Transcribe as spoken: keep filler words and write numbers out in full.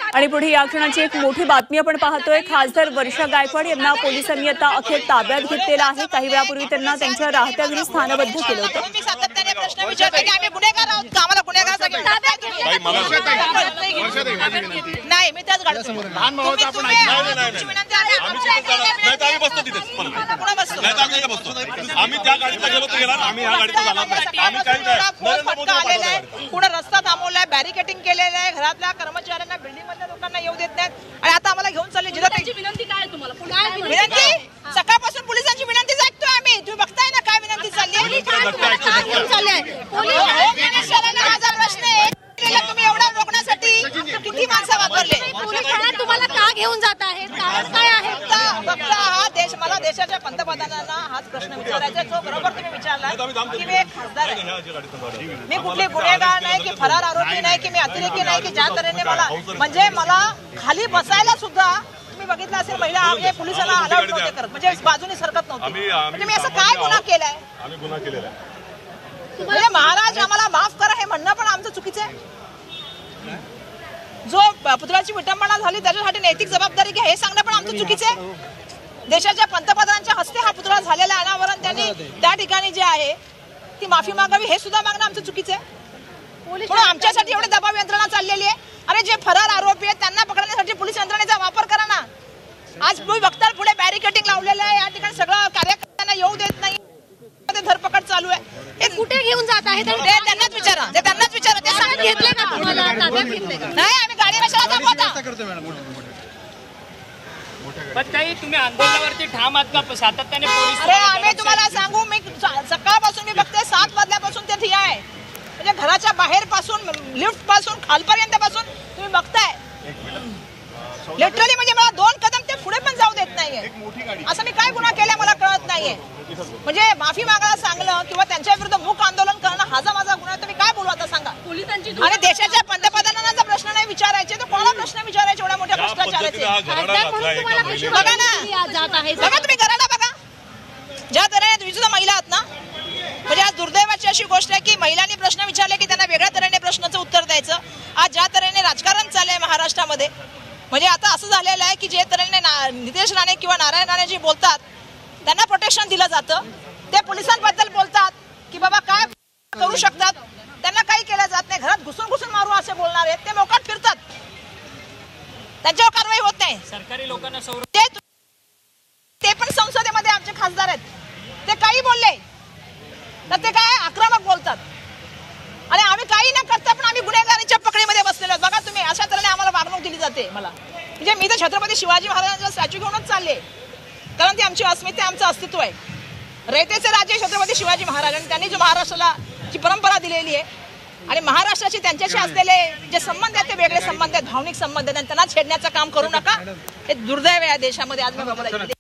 आणि पुढे या क्षणाची एक मोठी बातमी आपण पाहतोय। खासदार वर्षा गायकवाड यांना पोलिसांनी आता अखेर ताब्यात घेतलेलं आहे। काही वेळापूर्वी त्यांना त्यांच्या राहत्या घरी स्थानबद्ध केलं होतं। मी सातत्याने प्रश्न विचारते की आम्ही गुन्हेगार आहोत का, आम्हाला गुन्हेगार ताब्यात नाही। मी त्याच गाडीत लहान भाऊ आपण आम्ही बसतो तिथे नाही बसतो आम्ही त्या गाडीत गेलो तर गेला आम्ही ह्या गाडीत जाणार नाही। आम्ही काही नाही पुढे रस्ता थांबवलाय, बॅरिकेटिंग केलेलं आहे, घरातल्या कर्मचाऱ्यांना बिल्डिंग मधल्या लोकांना येऊ देत नाहीत आणि आता आम्हाला घेऊन चालले जिल्ह्याची विनंती काय आहे तुम्हाला? विनंती सकाळपासून पोलिसांची विनंतीच ऐकतोय आम्ही। तुम्ही बघताय ना काय विनंती चालली आहे। माझा प्रश्न आहे तुम्ही एवढा रोखण्यासाठी किती माणसं वापरले? तुम्हाला का घेऊन जात आहेत, कारण काय आहे? फक्त हा देश मला देशाच्या पंतप्रधानांना हाच प्रश्न विचारायचा जो बरोबर तुम्ही विचारला की मी एक खासदार आहे, मी कुठले गुन्हेगार नाही की फरार आरोपी नाही की मी अतिरेकी नाही की ज्या तऱ्हेने मला म्हणजे मला खाली बसायला सुद्धा तुम्ही बघितलं असेल महिला म्हणजे पोलिसांना अलाउड नव्हते करत, म्हणजे बाजूने सरकत नव्हते। म्हणजे मी असं काय गुन्हा केलाय? आम्ही गुन्हा केलेला आहे म्हणजे महाराज आम्हाला माफ करा हे म्हणणं पण आमचं चुकीचं आहे। जो पुतळ्याची विटंबना झाली त्याच्यासाठी नैतिक जबाबदारी घ्या हे सांगणं पण आमचं चुकीचं आहे। देशाच्या पंतप्रधानांच्या हस्ते हा पुतळा झालेला अनावरण त्यांनी त्या ठिकाणी जे आहे ती माफी मागावी हे सुद्धा मागणं आमचं चुकीचं आहे। म्हणून आमच्यासाठी एवढे दबाव यंत्रणा चाललेली आहे। अरे जे फरार आरोपी आहेत त्यांना पकडण्यासाठी पोलीस यंत्रणेचा वापर करा ना। आज तुम्ही बघताल पुढे बॅरिकेटिंग लावलेलं आहे, या ठिकाणी सगळं कार्यकर्त्यांना येऊ देत नाही, धरपकड चालू आहे। हे कुठे घेऊन जात आहेत? ते त्यांनाच विचारा, ते त्यांनाच विचारा, ते सांगत घेतले का तुम्हाला? ताब्यात घेतले का? नाही आम्ही गाडी कशाला दाखवता? पण काही तुम्ही आंदोलनावरती ठाम आहात का? सातत्याने पोलीस अरे आम्ही तुम्हाला सांगू मी सकाळपासून मी बघते सात वाजल्यापासून ते ठिया आहे, म्हणजे घराच्या बाहेर पासून लिफ्ट पासून खालपर्यंत पासून तुम्ही बघताय लिटरली। म्हणजे मला दोन कदम ते पुढे पण जाऊ देत नाहीये। असं मी काय गुन्हा केला मला कळत नाहीये। म्हणजे माफी मागायला सांगलं किंवा त्यांच्या विरुद्ध मूक आंदोलन करणं हाचा माझा गुन्हा, तुम्ही काय बोलू आता सांगा? आणि देशाच्या पंतप्रधानांचा प्रश्न नाही विचारायचे तर कोणाला प्रश्न विचारायचे एवढ्या मोठ्या भ्रष्टाचाराचे? बघा ना, बघा तुम्ही घराला बघा ज्या तऱ्हेने तुम्ही सुद्धा महिला आहात ना, म्हणजे आज दुर्दैवाची अशी गोष्ट आहे की महिलांनी प्रश्न विचारले की त्यांना वेगळ्या तऱ्हेने प्रश्नाचं उत्तर द्यायचं। आज ज्या तऱ्हेने राजकारण चाललंय महाराष्ट्रामध्ये, म्हणजे आता असं झालेलं आहे की जे तऱ्हेने नितेश राणे किंवा नारायण राणे जे बोलतात त्यांना प्रोटेक्शन दिलं जातं, ते पोलिसांबद्दल बोलतात की बाबा काय करू शकतात, त्यांना काही केलं जात नाही, घरात घुसून घुसून मारू असे बोलणार आहेत, ते मोकाट फिरतात, त्यांच्यावर कारवाई होत नाही। सरकारी लोकांना ते पण संसदेमध्ये आमचे खासदार आहेत, ते काही बोलले तर ते काय आक्रमक बोलतात आणि आम्ही काही न करता पण आम्ही गुन्हेगारीच्या पकडीमध्ये बसलेलो आहोत। बघा तुम्ही अशा तऱ्हेने आम्हाला वागणूक दिली जाते मला, म्हणजे मी तर छत्रपती शिवाजी महाराजांचा स्टॅच्यू घेऊनच चालले, कारण ती आमची अस्मिता आमचं अस्तित्व आहे। रयतेचे राजे छत्रपती शिवाजी महाराज आणि त्यांनी जो महाराष्ट्राला जी परंपरा दिलेली आहे आणि महाराष्ट्राचे त्यांच्याशी असलेले जे संबंध आहेत ते वेगळे संबंध आहेत, भावनिक संबंध आहेत, त्यांना छेडण्याचं काम करू नका। हे दुर्दैव आहे या देशामध्ये आज मी बघतो।